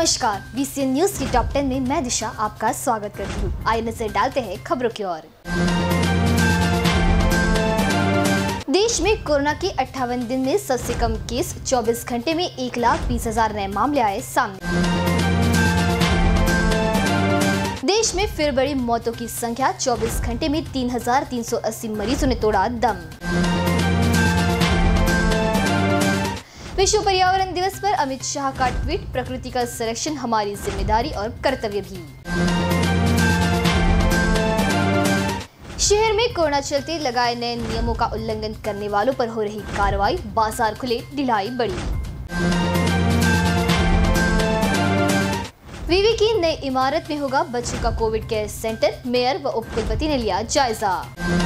नमस्कार, BCN news की top 10 में मैं दिशा आपका स्वागत करती हूँ। आइए नजर डालते हैं खबरों की ओर। देश में कोरोना के 58 दिन में सबसे कम केस 24 घंटे में 1,20,000 नए मामले आए सामने। देश में फिर बड़ी मौतों की संख्या, 24 घंटे में 3,380 मरीजों ने तोड़ा दम। विश्व पर्यावरण दिवस पर अमित शाह का ट्वीट, प्रकृति का संरक्षण हमारी जिम्मेदारी और कर्तव्य भी। शहर में कोरोना चलते लगाए नए नियमों का उल्लंघन करने वालों पर हो रही कार्रवाई, बाजार खुले, ढिलाई बढ़ी। विवि की नई इमारत में होगा बच्चों का कोविड केयर सेंटर, मेयर व उपकुलपति ने लिया जायजा।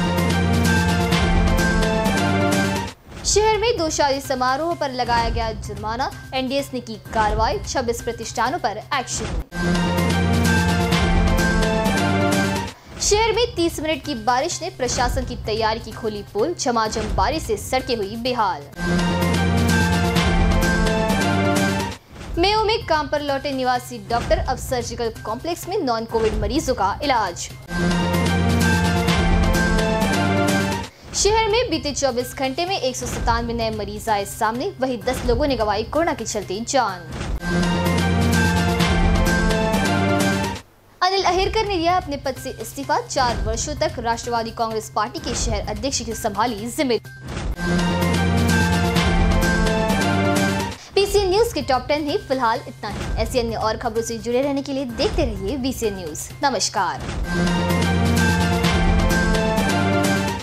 शहर में 2 शादी समारोह पर लगाया गया जुर्माना, एनडीएस ने की कार्रवाई, 26 प्रतिष्ठानों पर एक्शन। शहर में 30 मिनट की बारिश ने प्रशासन की तैयारी की खोली पोल, झमाझम बारिश से सड़कें हुई बेहाल। मेयो में काम पर लौटे निवासी डॉक्टर, अब सर्जिकल कॉम्प्लेक्स में नॉन कोविड मरीजों का इलाज। शहर में बीते 24 घंटे में 197 नए मरीज आए सामने, वहीं 10 लोगों ने गंवाई कोरोना के चलते जान। अनिल अहिरकर ने दिया अपने पद से इस्तीफा, 4 वर्षों तक राष्ट्रवादी कांग्रेस पार्टी के शहर अध्यक्ष की संभाली जिम्मेदारी। बीसीएन न्यूज के टॉप 10 में फिलहाल इतना ही। ऐसी अन्य और खबरों से जुड़े रहने के लिए देखते रहिए बीसीएन न्यूज। नमस्कार।